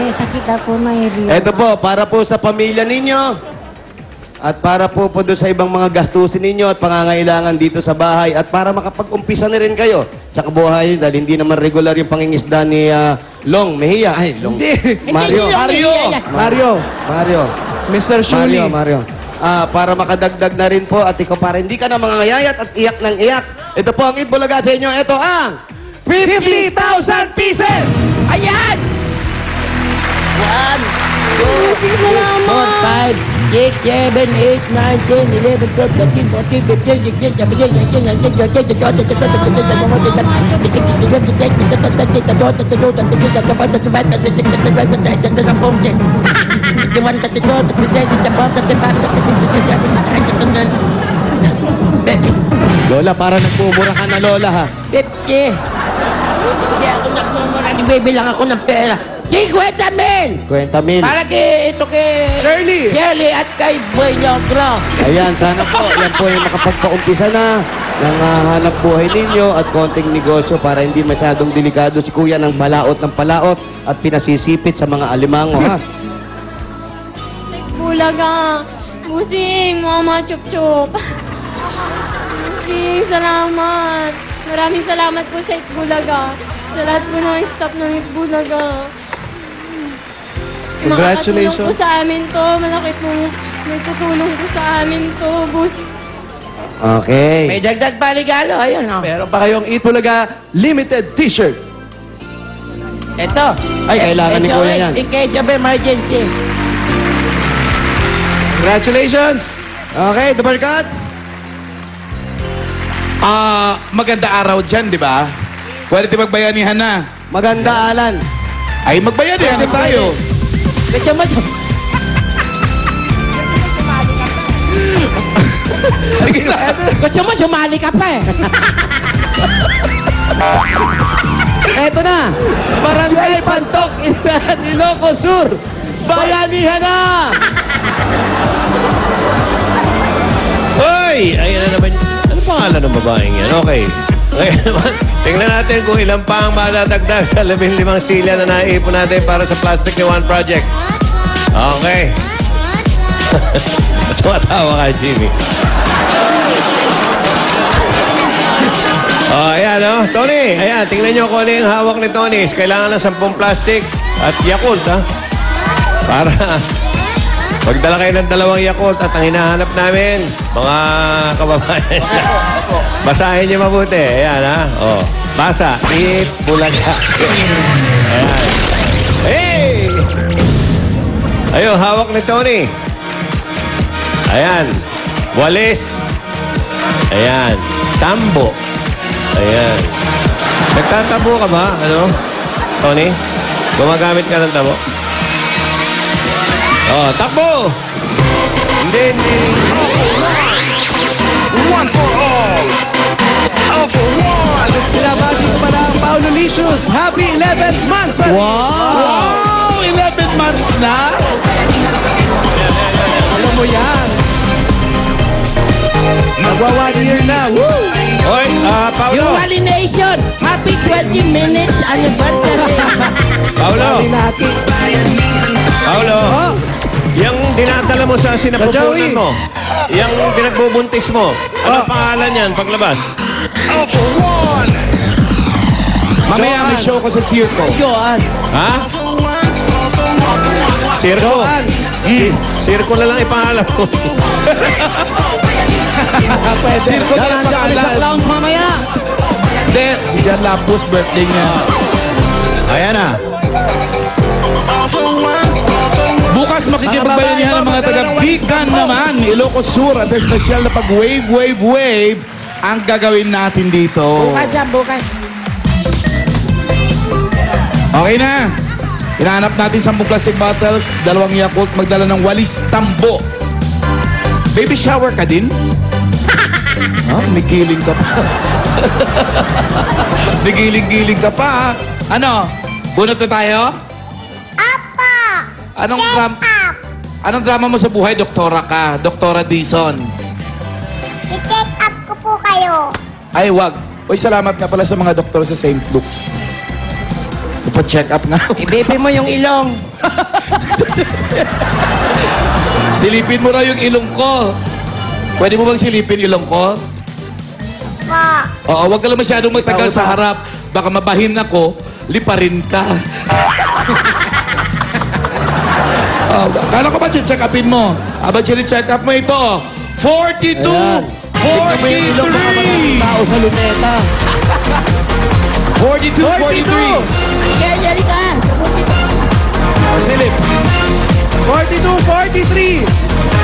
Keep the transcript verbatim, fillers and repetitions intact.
may sakit ako, may rio. Ito po, para po sa pamilya ninyo. At para po po doon sa ibang mga gastusin ninyo at pangangailangan dito sa bahay. At para makapag-umpisa na rin kayo sa kabuhayan dahil hindi naman regular yung pangingisda ni uh, Long Mejia. Ay, Long. Hindi. Mario. Mario. Mario. Mario. mister Shuli. Mario, Mario. Ah, para makadagdag na rin po at ikaw para hindi ka na mangangayayat at iyak ng iyak. Ito po ang Itbulaga sa inyo. Ito ang fifty thousand pieces! Ayan! one, two, three, four, five, six, seven, eight, nine, ten, eleven, twelve, thirteen, fourteen, fifteen, sixteen, seventeen, eighteen, nineteen, twenty, twenty-one, twenty-two, twenty-three, Lola, para nagmumura ka na, Lola, ha? fifty. Hindi ako nagmumura. Ibibilang ako ng pera. fifty mil! Kwenta mil. Para kay, ito kay... Shirley! Shirley at kay Boy Nyogro. Ayan, sana po, yan po yung makapagpaumpisa na ng uh, hanap buhay ninyo at konting negosyo para hindi masyadong delikado si Kuya ng palaot ng palaot at pinasisipit sa mga alimango, ha? Bulaga, Busing, Mama Chup Chup. Busing, salamat. Maraming salamat po sa Itbulaga. Sa lahat po ng staff ng Itbulaga. Congratulations. Makakatulong po sa amin to. Malaki po. May tutulong po sa amin to. Bus. Okay. May dagdag paligalo. Ayun, oh. Meron pa kayong Itbulaga limited t-shirt. Ito. Ay, kailangan ni Kuya yan. In case of emergency. Congratulations! Okay, the Barkats. Ah, maganda araw dyan, di ba? Pwede tayo magbayanihan na. Maganda, Alan. Ay, magbayanihan na tayo. Medyo mo. Sige na. Gusto mo, sumali ka pa eh. Eto na. Barangay Pantok, Ilocos Sur. Bayanihan na! Hoy! Ayan na naman. Ano pangalan ng babaeng yan? Okay. Ngayon naman, tingnan natin kung ilan pa ang madadagdag sa labing limang silya na naiipon natin para sa Plastic ni One Project. Okay. Tumatawa ka, Jimmy. Oh, ayan, oh. Tony, ayan, tingnan nyo kung ano yung hawak ni Tony. Kailangan ng sampung plastic at Yakult, ha? Para magdala kayo ng dalawang Yakult at ang hinahanap namin, mga kababayan. Basahin niyo mabuti. Ayan, ha? Oh. Basa. Itbulaga. Ayan. Hey! Ayun, hawak ni Tony. Ayan. Walis. Ayan. Tambo. Ayan. Nagtatabo ka ba? Ano? Tony? Gumagamit ka ng tabo? Oh, takbo! Hindi, hindi. One for all. All for one. Sinabati ko pala ang Paolo Licious. Happy eleventh month, sir! Wow! eleven months na? Alam mo yan. Magwa one year na. Woo! Hoy, ah, Paolo! Wali Nation, happy twenty minutes anniversary. Paolo! Sabi natin. Paolo! Oh, Yung dinadala mo sa sinapupunan Joey. mo, yung pinagbubuntis mo, anong pangalan yan paglabas? All for one. Mamaya may show ko sa Circo. Joan. Ha? Circo. Si Circo na lang ipangalan mo. pwede. Circo na Yan, lang nandiyan kami sa pangalan. clowns mamaya. Hindi, si Jan Lapus, birthday niya. Ayan na. Bukas makikipagbayanihan ng mga taga-Bican naman, Ilocos Sur, at espesyal na pag-wave, wave, wave ang gagawin natin dito. Bukas yan, bukas. Okay na. Hinahanap natin sampung plastic bottles, dalawang Yakult, magdala ng walis tambo. Baby shower ka din? Ha? May giling ka pa. May giling-giling ka pa. Ano? Bunot na tayo? Apa! Anong Shut dram- up! Anong drama mo sa buhay? Doktora ka. Doktora Dison. I-check up ko po kayo. Ay, wag. Uy, salamat nga pala sa mga doktor sa Saint Luke's. Ipa-check up nga. Ibibi mo yung ilong. Silipin mo raw yung ilong ko. Pwede mo bang silipin ilong ko? Pa. Oo, wag ka lang masyadong magtagal sa harap. Baka mabahin ako, liparin ka. Oh, kala ko ba check upin mo? Aba, check up mo ito. forty-two! Ayan. Tignan mo yung ilong, baka maraming forty-three! tao sa luneta. forty-two, forty-three! Kaya yari ka. Silip. forty-two, forty-three.